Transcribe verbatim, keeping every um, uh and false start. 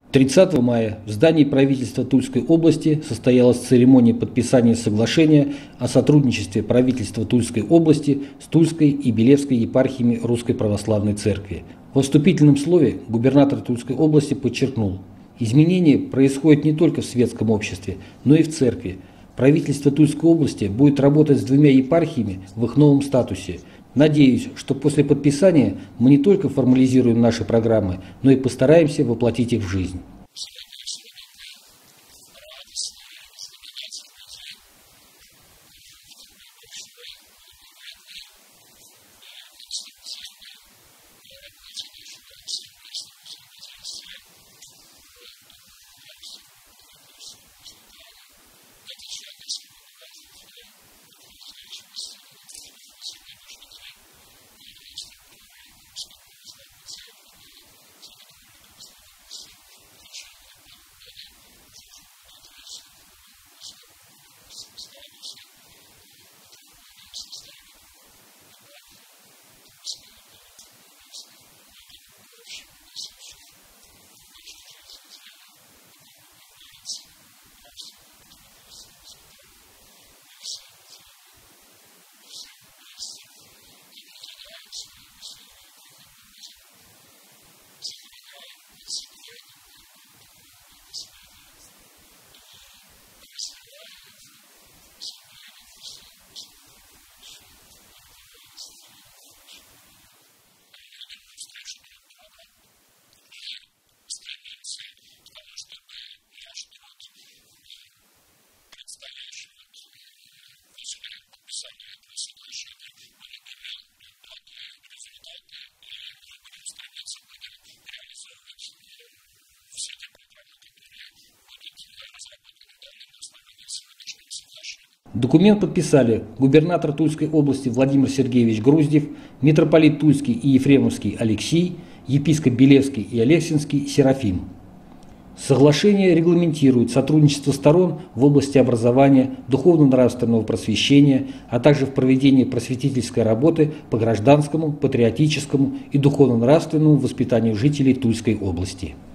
тридцатого мая в здании правительства Тульской области состоялась церемония подписания соглашения о сотрудничестве правительства Тульской области с Тульской и Белевской епархиями Русской Православной Церкви. В вступительном слове губернатор Тульской области подчеркнул, изменения происходят не только в светском обществе, но и в церкви. Правительство Тульской области будет работать с двумя епархиями в их новом статусе. Надеюсь, что после подписания мы не только формализируем наши программы, но и постараемся воплотить их в жизнь. Документ подписали губернатор Тульской области Владимир Сергеевич Груздев, митрополит Тульский и Ефремовский Алексий, епископ Белевский и Алексинский Серафим. Соглашение регламентирует сотрудничество сторон в области образования, духовно-нравственного просвещения, а также в проведении просветительской работы по гражданскому, патриотическому и духовно-нравственному воспитанию жителей Тульской области.